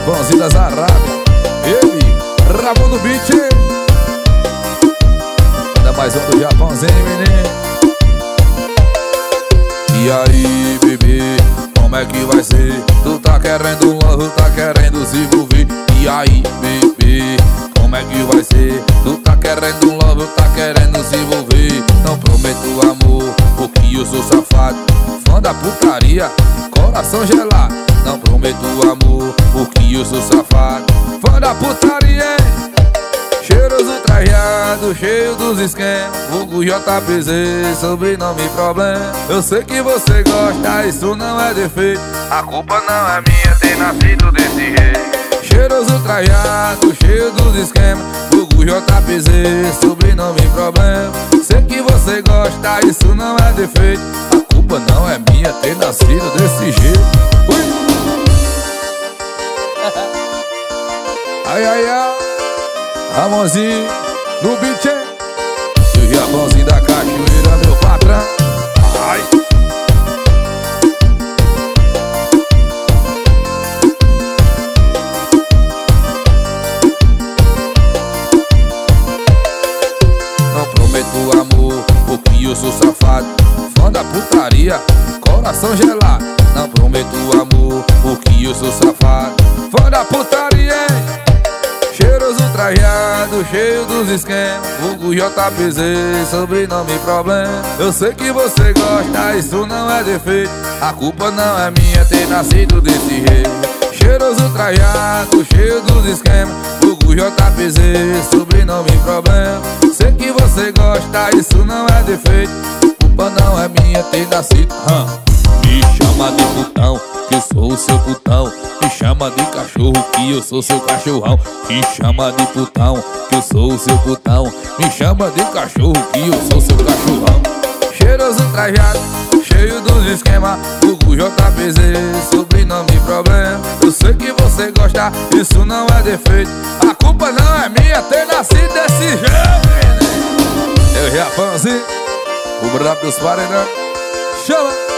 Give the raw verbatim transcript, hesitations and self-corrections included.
Japãozinho das Arábias. Ele, Ramon do beat. Ainda mais um do Japãozinho, menino. E aí, bebê, como é que vai ser? Tu tá querendo um love, tá querendo se envolver. E aí, bebê, como é que vai ser? Tu tá querendo um love, tá querendo se envolver. Não prometo amor, porque eu sou safado, fã da putaria, coração gelado. Não prometo amor, porque eu sou safado, fã da putaria, hein? Cheiroso trajado, cheio dos esquemas, vulgo J P Z, sobrenome problema. Eu sei que você gosta, isso não é defeito, a culpa não é minha ter nascido desse jeito. Cheiroso trajado, cheio dos esquemas, vulgo J P Z, sobrenome problema. Sei que você gosta, isso não é defeito, a culpa não é minha ter nascido desse jeito. Ui. Ai, ai, ai, Ramonzinho no beat, hein? E o Japãozinho da Cachoeira, meu patrão. Ai. Não prometo amor, porque eu sou safado, fã da putaria, coração gelado. Não prometo amor, porque eu sou safado, fã da putaria, hein? Cheiroso trajado, cheio dos esquemas, vulgo J P Z, sobrenome problema. Eu sei que você gosta, isso não é defeito, a culpa não é minha ter nascido desse jeito. Cheiroso trajado, cheio dos esquemas, vulgo J P Z, sobrenome problema. Sei que você gosta, isso não é defeito, a culpa não é minha ter nascido. Hum. Me chama de putão, que eu sou o seu putão. Me chama de cachorro, que eu sou seu cachorrão. Me chama de putão, que eu sou o seu putão. Me chama de cachorro, que eu sou seu cachorrão. Cheiroso trajado, cheio dos esquemas, vulgo J P Z, sobrenome problema. Eu sei que você gosta, isso não é defeito, a culpa não é minha ter nascido desse jeito. Eu Japãozinho, o brabo dos paredão. Chama!